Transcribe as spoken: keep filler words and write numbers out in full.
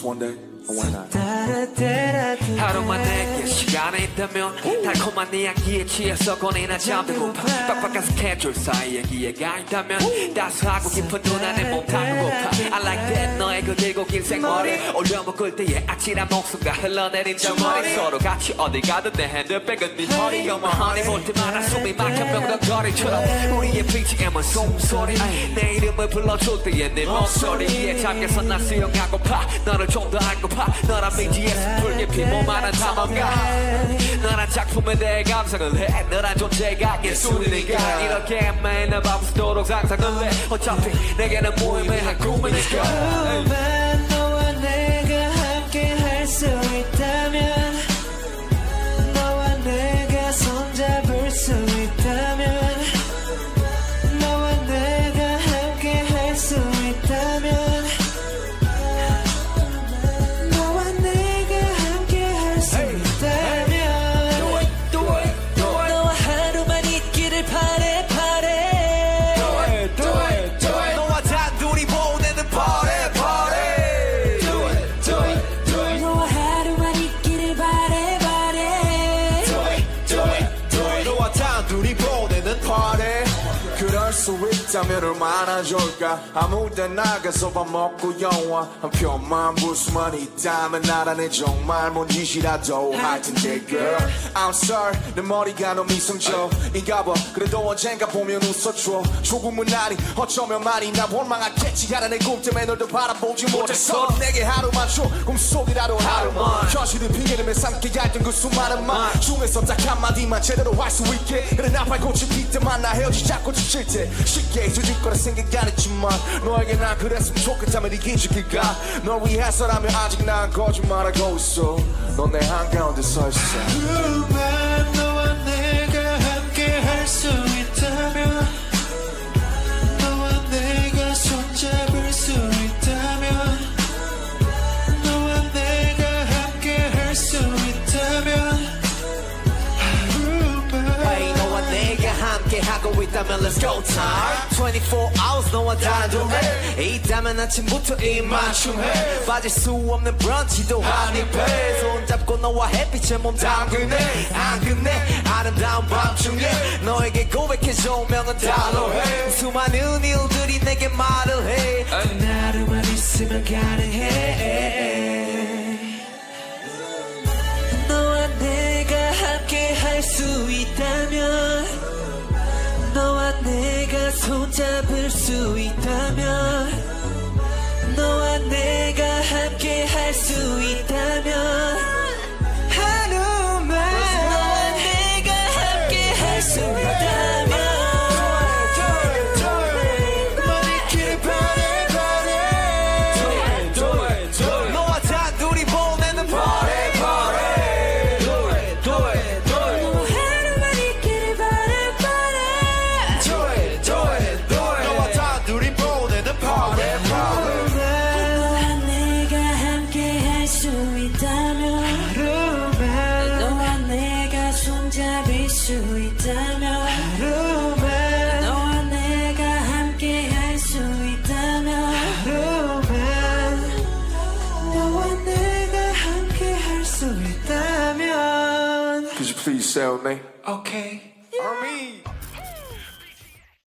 one day or one night. 하루만 내게 시간이 있다면 달콤한 이야기에 취해서 고뇌나 잠들고파 빡빡한 스케줄 사이에 기회가 있다면 따스하고 깊은 눈 안에 몸 담그고파 I like that 너의 그 길고 긴 생머리 올려먹을 때의 아찔한 목숨과 흘러내린 저 머리 서로 같이 어디 가든 내 핸드백은 네 허리 You're my honey 볼 때마다 숨이 막혀 명덕거리처럼 우리의 비지엠은 숨소리 내 이름을 불러줄 때의 네 목소리에 잠겨서 난 수영하고파 너를 좀 더 알고파 너란 미지에서 붉게 피모만한 탐험가 너란 작품에 대해 감상을 해 너란 존재가 예술이니까 이렇게 매일 날 밤새도록 상상을 해 어차피 내게는 무의미한 꿈이니까 그만 너와 내가 함께 할 수 있다면 너와 내가 손잡을 수 있다면 너와 내가 함께 할 수 있다면 그럴 수 있다면 얼마나 좋을까 아무 데 나가서 밥 먹고 영화 한 편만 볼 수만 있다면 나라네 정말 뭔 짓이라도 할 텐데 girl I'm sorry 내 머리가 너무 이성적인가 봐 그래도 언젠가 보면 웃어줘 조금은 아니 어쩌면 많이 나 원망하겠지 하나 내 꿈 때문에 널 더 바라보지 못했어 내게 하루만 줘 꿈속이라도 하루만 현실을 핑계대며 삼게 얇던 그 수많은 말 중에서 딱 한마디만 제대로 할 수 있게 그래 나 발꽃이 필 때만 나 헤어지자고 지칠 때 쉽게 잊어질 거라 생각 안 했지만 너에게 난 그랬으면 좋겠다면 이게 죽일까 널 위해서라면 아직 난 거짓말하고 있어 넌 내 한가운데 서 있어 그만 너와 내가 함께 할 수 있다면 너와 내가 손잡을 수 있다면 너와 내가 함께 할 수 있다면 하고 있다면 let's go time twenty-four hours 너와 단둘해 있다면 아침부터 이만춤해 빠질 수 없는 브런치도 한입해 손잡고 너와 햇빛에 몸 담그네 안 끝내 아름다운 밤중에 너에게 고백해 조명은 달로해 수많은 일들이 내게 말을 해 나로만 있으면 가능해 너와 내가 함께 할 수 있다면 너와 내가 손잡을 수 있다면 너와 내가 함께 할 수 있다면 하루만 너와 내가 함께 할 수 있다면 머리끼리 바래 바래 너와 단둘이 보내는 party party Do it do it do it 하루만 있기를 바래 바래 너와 단둘이 보내는 party party 너와 내가 함께 할 수 있다면 하루만 너와 내가 손잡을 수 있다면 하루만 너와 내가 함께 할 수 있다면 하루만 너와 내가 함께 할 수 있다면 Could you please say with me? Okay